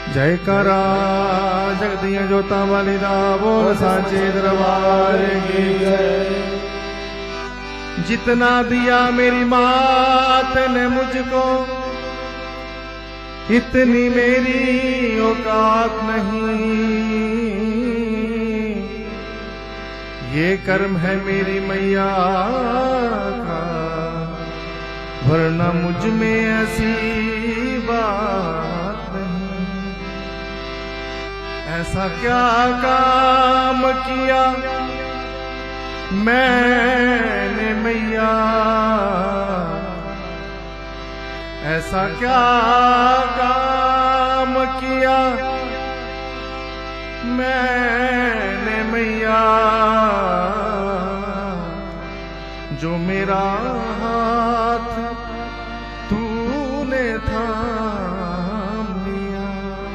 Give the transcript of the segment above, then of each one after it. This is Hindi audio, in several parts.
जयकारा जगदिया जोता वाली दा बोल साचे दरबार की जय। जितना दिया मेरी मात ने मुझको इतनी मेरी औकात नहीं। ये कर्म है मेरी मैया का, वरना मुझ में ऐसी बात नहीं। ऐसा क्या काम किया मैंने मैया, ऐसा क्या काम किया मैंने मैया, जो मेरा हाथ तूने थाम लिया।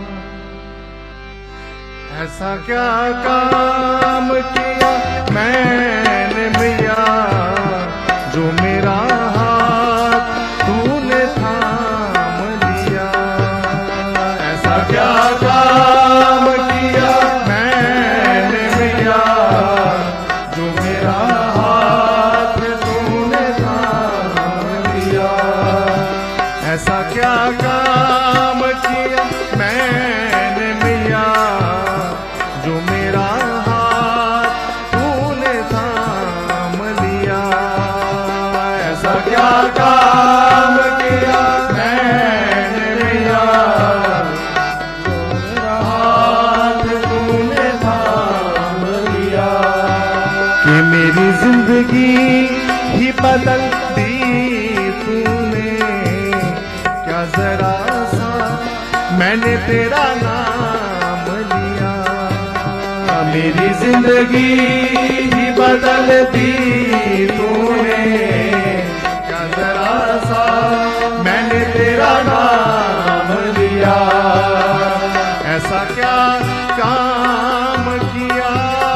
ऐसा क्या काम किया मैंने मैया, जो मेरा हाथ तूने थाम लिया। ऐसा क्या काम किया मैंने मैया, जो मेरा हाथ तूने थाम लिया। ऐसा क्या काम किया मैंने मैया, जो मेरा हाथ तूने थाम लिया। ऐसा क्या काम किया मैंने मैया, जो मेरा हाथ तूने थाम लिया। कि मेरी जिंदगी ही बदल दी तूने, क्या जरा सा मैंने तेरा नाम लिया। मेरी जिंदगी ही बदल दी तूने, क्या जरा सा मैंने तेरा नाम लिया। ऐसा क्या काम किया,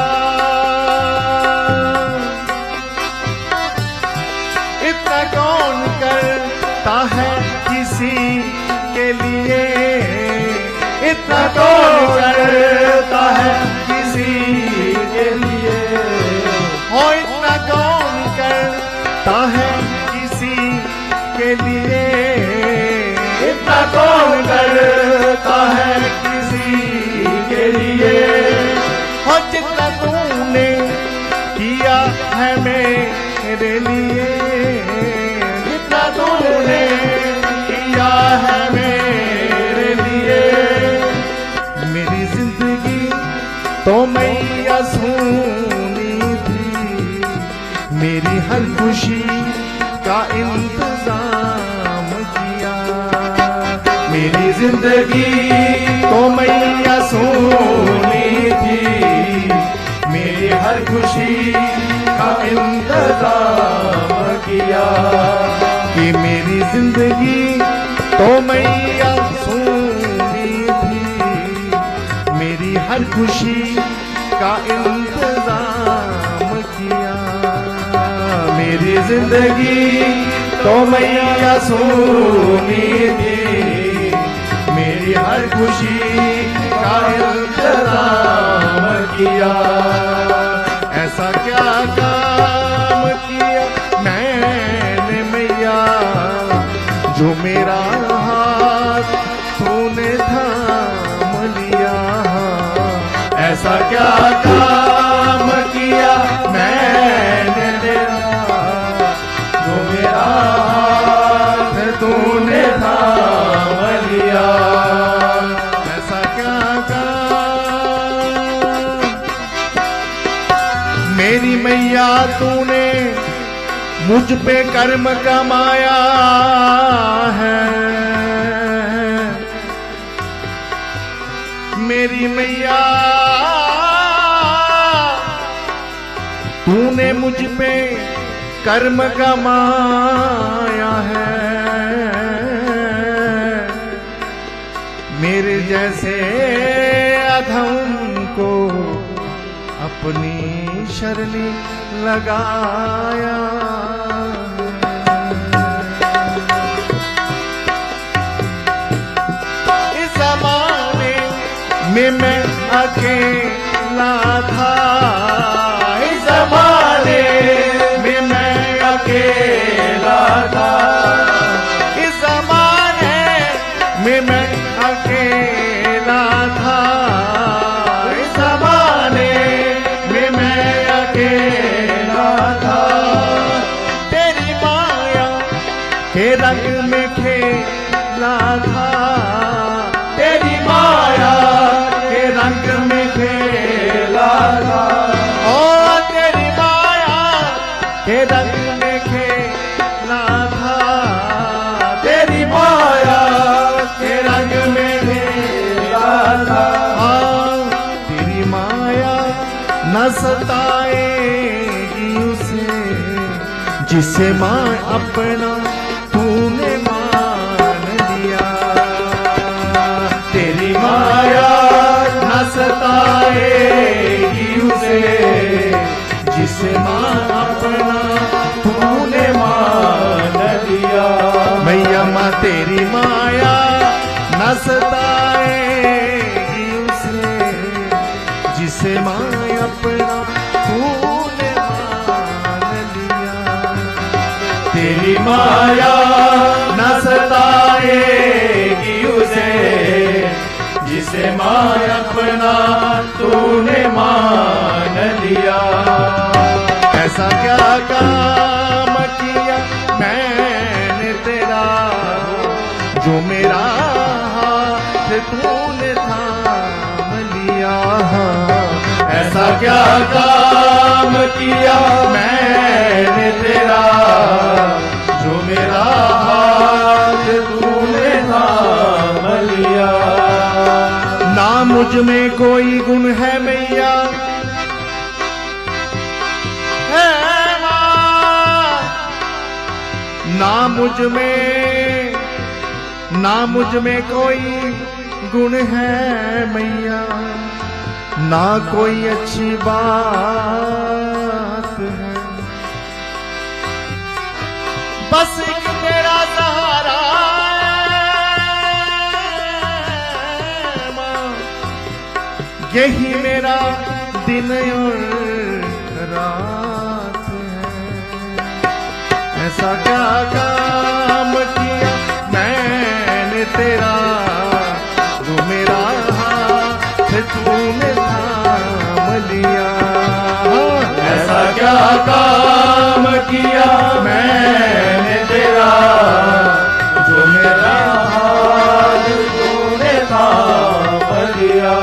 इतना कौन करता है किसी के लिए, इतना कौन करता है किसी के लिए। हो इतना कौन करता है किसी के लिए, इतना कौन करता है किसी के लिए। हो जितना तूने किया है मेरे लिए, जितना तूने किया है मेरे लिए। मेरी जिंदगी तो मैया सोनी थी, मेरी हर खुशी का इंतजाम किया। मेरी जिंदगी तो मैया सोनी थी, मेरी हर खुशी का इंतजाम किया। कि मेरी जिंदगी तो मैया सोनी थी, मेरी हर खुशी का इंतजाम किया। मेरी जिंदगी तो मैया सोनी थी, मेरी हर खुशी का इंतजाम किया। ऐसा क्या काम किया मैंने मैया, जो मेरा हाथ तूने थाम लिया। ऐसा क्या काम किया मैंने तेरा, जो मेरा हाथ तूने थाम लिया। ऐसा क्या काम मेरी मैया तूने मुझ पे कर्म कमाया है। मेरी मैया तूने मुझ पे कर्म कमाया है। मेरे जैसे अधम को अपनी शरणी लगाया। इस जमाने में मैं अकेला था, इस ज़माने में मैं अकेला था, इस ज़माने में मैं अकेला था, इस ज़माने में मैं अकेला था। तेरी माया के रंग में खेला था, तेरी माया के रंग में खेला था, ओ तेरी माया के रंग में खेला था, तेरी माया के रंग में खेला था। तेरी माया न सताएगी उसे जिसे माँ अपना तूने मान लिया। तेरी माया न सताएगी उसे जिसे माँ अपना तूने मान लिया। मैया माँ तेरी माया न सताएगी उसे जिसे माँ अपना तूने मान लिया। तेरी माया न सताएगी उसे जिसे माँ अपना तूने मान लिया। ऐसा क्या काम किया मैंने तेरा जो मेरा हाथ तूने थाम लिया। ऐसा क्या काम किया मैंने तेरा जो मेरा हाथ तूने थाम लिया। ना मुझ में कोई गुण है मैया, है माँ, ना मुझ में कोई गुण है मैया, ना कोई अच्छी बात है, बस एक तेरा सहारा है माँ, यही मेरा दिन और रात है। ऐसा क्या काम किया मैंने तेरा जो मेरा हाथ तूने थाम लिया। ऐसा क्या काम किया मैंने तेरा जो मेरा हाथ तूने थाम लिया।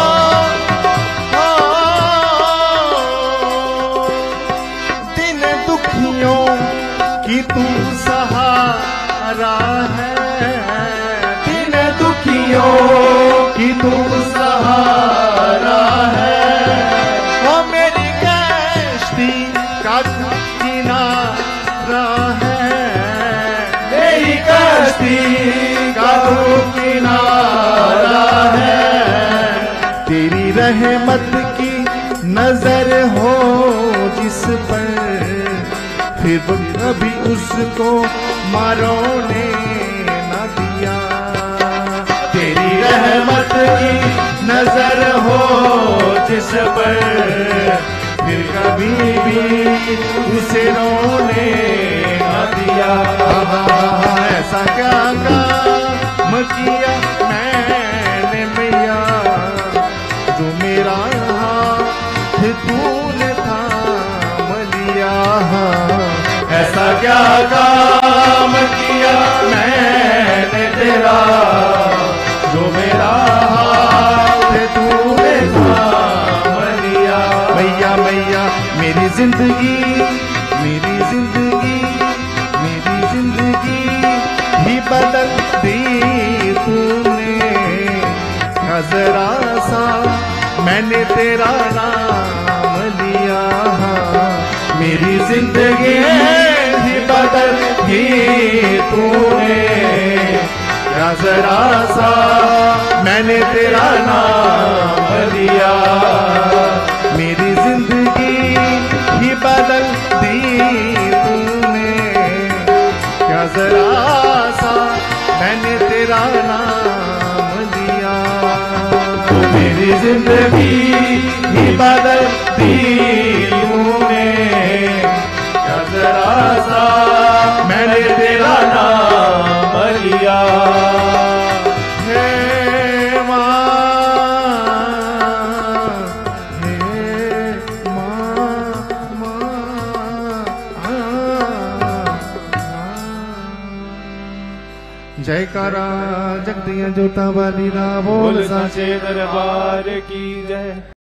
दिन दुखियों की तू सहारा है, दिन दुखियों की तू सहारा है, वो मेरी कश्ती का किनारा है, मेरी कश्ती का किनारा है। तेरी रहमत की नजर हो जिस पर फिर कभी उसको मारोने न दिया। तेरी रहमत की नजर हो जिस पर फिर कभी भी उसे रोने न दिया। ऐसा क्या काम किया मैंने मैया जो मेरा हाथ तूने थाम लिया। ऐसा क्या काम किया मैंने तेरा जो मेरा हाथ तूने थाम लिया। मैया मैया मेरी जिंदगी भी बदल दी तूने। जरा सा मैंने तेरा नाम लिया। मेरी जिंदगी भी बदल दी तूने। जरा सा मैंने तेरा नाम लिया। मेरी जिंदगी ही बदल दी तूने। क्या जरा सा मैंने तेरा नाम लिया। मेरी जिंदगी ही बदल दी तूने, क्या जरा सा मैंने तेरा नाम लिया। हे माँ, हे माँ, जयकारा जगदियां जोतां वाली दा बोल साचे दरबार की जय।